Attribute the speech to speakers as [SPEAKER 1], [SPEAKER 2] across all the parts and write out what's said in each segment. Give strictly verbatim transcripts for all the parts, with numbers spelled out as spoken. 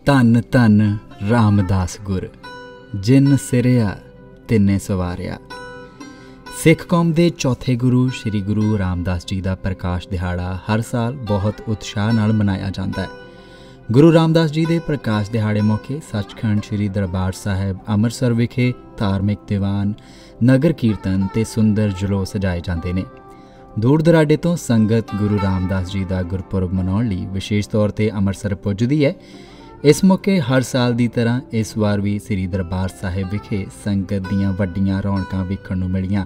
[SPEAKER 1] धन धन रामदास गुर जिन सिरिया तिन्ने सवारिया। सिख कौम के चौथे गुरु श्री गुरु रामदास जी का प्रकाश दिहाड़ा हर साल बहुत उत्साह नाल मनाया जाता है। गुरु रामदास जी के प्रकाश दिहाड़े मौके सचखंड श्री दरबार साहिब अमृतसर विखे धार्मिक दीवान नगर कीर्तन ते सुंदर जलोस सजाए जाते हैं। दूर दराडे तो संगत गुरु रामदास जी का गुरपुरब मनाउण लई विशेष तौर पर अमृतसर पुजदी है। इस मौके हर साल की तरह इस बार भी श्री दरबार साहिब विखे संगत दीआं वड्डियां रौनकां वेखण नूं मिलियां।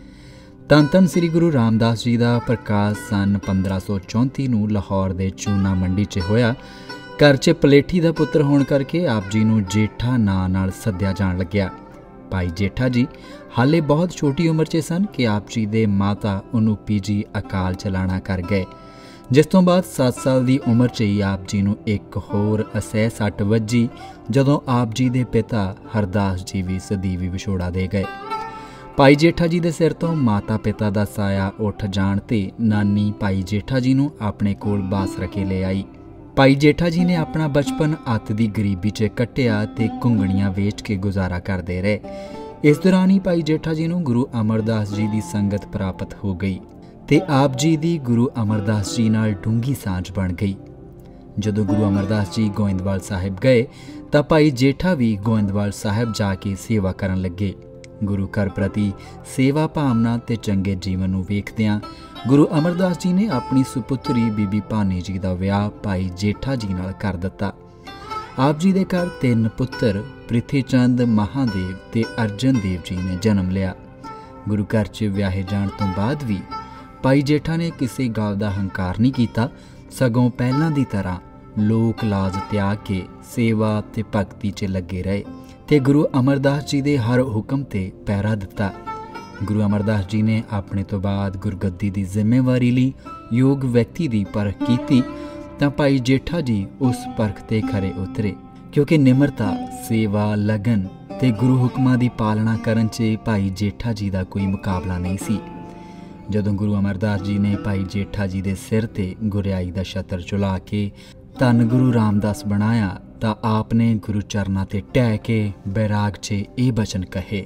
[SPEAKER 1] धन धन श्री गुरु रामदास जी का प्रकाश सन पंद्रह सौ चौंती नूं लाहौर के चूना मंडी च होया। घर च पलेठी का पुत्र होने करके आप जी नूं जेठा नां नाल सद्दिया जाण लग्या। भाई जेठा जी हाले बहुत छोटी उम्र च सन कि आप जी दे माता अनूपी जी अकाल चलाना कर गए, जिस तो बाद सत्त साल की उम्र च ही आप जी नूं एक होर असह सट वजी जदों आप जी दे पिता हरदास जी भी सदीवी विछोड़ा दे गए। भाई जेठा जी दे सिर तो माता पिता का साया उठ जाण ते नानी भाई जेठा जी नूं अपने कोल बास रखे ले आई। भाई जेठा जी ने अपना बचपन अत दी गरीबी च कट्टिया ते घुंगणियां वेच के गुजारा करते रहे। इस दौरान ही भाई जेठा जी नूं गुरु अमरदास जी की संगत प्राप्त हो गई ते आप जी दी गुरु अमरदास जी नाल डूंगी सांझ बन गई। जदों गुरु अमरदास जी गोइंदवाल साहिब गए तां भाई जेठा भी गोइंदवाल साहिब जाके सेवा करन लगे। गुरु घर प्रति सेवा भावना ते चंगे जीवन नूं वेखदिआं गुरु अमरदास जी ने अपनी सुपुत्री बीबी भानी जी का विआह भाई जेठा जी नाल कर दिता। आप जी दे घर तीन पुत्र प्रिथीचंद, महादेव ते अर्जन देव जी ने जन्म लिया। गुरु घर च विआहे जाण तो बाद भी भाई जेठा ने किसी गल का हंकार नहीं किया, सगों पहलां दी तरह लोक लाज त्याग के सेवा ते भगती च लगे रहे ते गुरु अमरदास जी दे हर हुक्म ते पैरा दिता। गुरु अमरदास जी ने अपने तो बाद गुरगद्दी की जिम्मेवारी ली योग व्यक्ति की परख की तां भाई जेठा जी उस परख ते खरे उतरे, क्योंकि निमरता, सेवा, लगन ते गुरु हुक्मां की पालना करन च भाई जेठा जी का कोई मुकाबला नहीं सी। जदों गुरु अमरदास जी ने भाई जेठा जी के सिर ते गुरियाई का छत्र चुला के धन गुरु रामदास बनाया तां आपने गुरु चरना ते टह के बैराग च ये बचन कहे,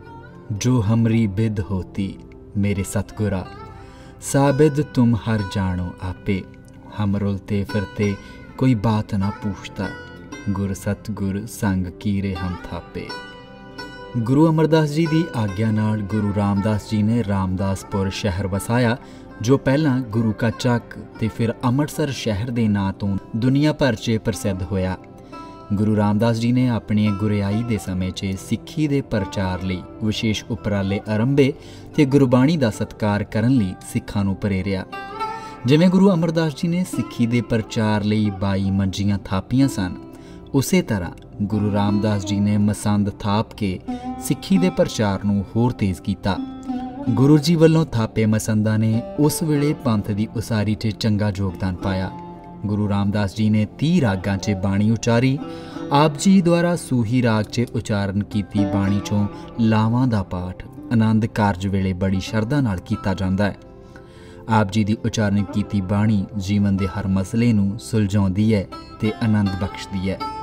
[SPEAKER 1] जो हमरी बिद होती मेरे सतगुरा, साबिद तुम हर जानो आपे, हम रुलते फिरते कोई बात ना पूछता, गुर सतगुर संग कीरे हम थापे। गुरु अमरदास जी की आग्या नाल गुरु रामदास जी ने रामदासपुर शहर वसाया, जो पहला गुरु का चक ते फिर अमृतसर शहर के नां तो दुनिया भर च प्रसिद्ध होया। गुरु रामदास जी ने अपनी गुरियाई के समय च सिक्खी के प्रचार लई विशेष उपराले आरंभे ते गुरबाणी का सत्कार करन लई सिखां नूं प्रेरिया। जिवें गुरु अमरदास जी ने सिक्खी के प्रचार लई बाई मंजियां थापियां सन, उसे तरह गुरु रामदास जी ने मसंद थाप के सिक्खी के प्रचार नूं होर तेज किया। गुरु जी वल्लों थापे मसंदा ने उस वेले पंथ की उसारी च चंगा योगदान पाया। गुरु रामदास जी ने तीह रागां च बाणी उचारी। आप जी द्वारा सूही राग च उचारण की बाणी चों लावां दा पाठ आनंद कारज वेले बड़ी शरधा नाल कीता जांदा है। आप जी की उचारण की बाणी जीवन के हर मसले नूं सुलझाउंदी है ते आनंद बख्शदी है।